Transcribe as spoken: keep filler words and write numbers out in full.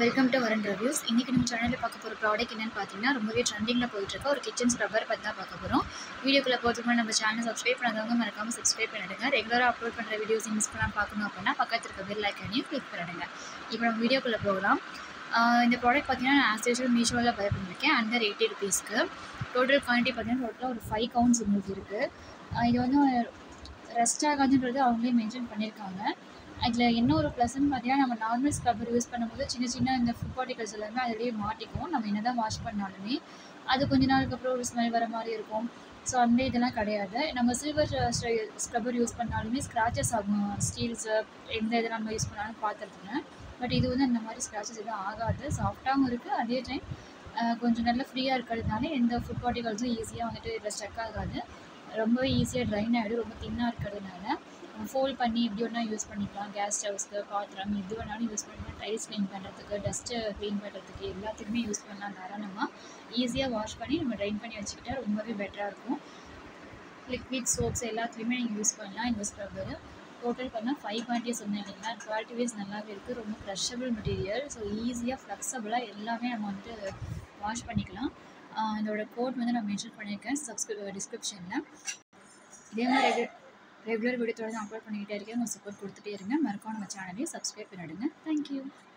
Welcome to வரன் reviews. இன்றைக்கி நம்ம சேனலில் பார்க்க போகிற ப்ராடக்ட் என்னென்னு பார்த்தீங்கன்னா, ரொம்பவே ட்ரெண்டிங்கில் போயிட்டுருக்க ஒரு கிச்சன் ஸ்க்ரப்பர் பற்றி தான் பார்க்க போகிறோம். வீடியோக்குள்ளே போகிறதுக்கு முன்னாடி நம்ம சேனல் சப்ஸ்கிரைப் பண்ணாதவங்க மறக்காமல் சப்ஸ்கிரைப் பண்ணிடுங்க. ரெகுலராக அப்லோட் பண்ணுற வீடியோஸ் மிஸ் பண்ணால் பார்க்கணும் அப்படின்னா பக்கத்தில் இருக்க பெல் ஐக்கானையும் கிளிக் பண்ணிடுங்க. இப்போ நம்ம வீடியோக்குள்ளே போகலாம். இந்த ப்ராடக்ட் பார்த்தீங்கன்னா நான் ஆஸ் யூஷுவல் மீஷோவில் பை பண்ணியிருக்கேன் அண்டர் எயிட்டி ருபீஸ்க்கு. டோட்டல் குவான்டிட்டி பார்த்தீங்கன்னா டோட்டலாக ஒரு ஃபைவ் கவுண்ட்ஸ் உங்களுக்கு இருக்குது. இது வந்து ரெஸ்ட் ஆகாதுன்றது அவங்களே மென்ஷன் பண்ணியிருக்காங்க. அதில் என்ன ஒரு ப்ளஸ்ன்னு பார்த்தீங்கன்னா, நம்ம நார்மல் ஸ்க்ரப்பர் யூஸ் பண்ணும்போது சின்ன சின்ன இந்த ஃபுட் பார்ட்டிகல்ஸ் எல்லாமே அதிலேயே மாட்டிக்கும். நம்ம என்ன தான் வாஷ் பண்ணாலுமே அது கொஞ்ச நாளுக்கு அப்புறம் ஒரு ஸ்மெல் வர மாதிரி இருக்கும். ஸோ அந்த இதெல்லாம் கிடையாது. நம்ம சில்வர் ஸ்க்ரப்பர் யூஸ் பண்ணாலுமே ஸ்க்ராச்சஸ் ஆகும். ஸ்டீல்ஸு எந்த இதை நம்ம யூஸ் பண்ணாலும் பாத்திரத்துல. பட் இது வந்து அந்த மாதிரி ஸ்க்ராச்சஸ் எதுவும் ஆகாது. சாஃப்டாகவும் இருக்குது. அதே டைம் கொஞ்சம் நல்லா ஃப்ரீயாக இருக்கிறதுனால எந்த ஃபுட் பார்ட்டிகல்ஸும் ஈஸியாக வந்துட்டு இதில் ஸ்டக் ஆகாது. ரொம்பவே ஈஸியாக ட்ரைன் ஆகிடும். ரொம்ப தின்னாக இருக்கிறதுனால ஃபோல்ட் பண்ணி எப்படி வேணால் யூஸ் பண்ணிக்கலாம். கேஸ் ஸ்டவ்ஸ்க்கு, பாத்திரம் எது வேணாலும் யூஸ் பண்ணிக்கலாம். டைல்ஸ் க்ளீன் பண்ணுறதுக்கு, டஸ்ட்டு க்ளீன் பண்ணுறதுக்கு எல்லாத்துக்குமே யூஸ் பண்ணலாம். தாராளமாக ஈஸியாக வாஷ் பண்ணி நம்ம ட்ரைன் பண்ணி வச்சுக்கிட்டால் ரொம்பவே பெட்டராக இருக்கும். லிக்விட் சோப்ஸ் எல்லாத்துலேயுமே நீங்கள் யூஸ் பண்ணலாம் இந்த ஸ்க்ரப்பரு. டோட்டல் பண்ணால் ஃபைவ் குவான்டிட்டி சொன்னேன் இல்லைங்களா. குவாலிட்டி வைஸ் நல்லாவே இருக்குது. ரொம்ப க்ரஷபிள் மெட்டீரியல். ஸோ ஈஸியாக ஃப்ளெக்ஸபிளாக எல்லாமே நம்ம வந்துட்டு வாஷ் பண்ணிக்கலாம். இதோட கோட் வந்து நான் மென்ஷன் பண்ணியிருக்கேன் சப்ஸ்கிரி டிஸ்கிரிப்ஷனில். இதே மாதிரி ரெகுலர் வீடியோ தொடர்ந்து அப்லோட் பண்ணிக்கிட்டே இருக்கேன். உங்கள் சப்போர்ட் கொடுத்துட்டே இருங்க. மறக்காம நம்ம சேனலையும் சப்ஸ்கிரைப் பண்ணிவிடுங்க. தேங்க்யூ.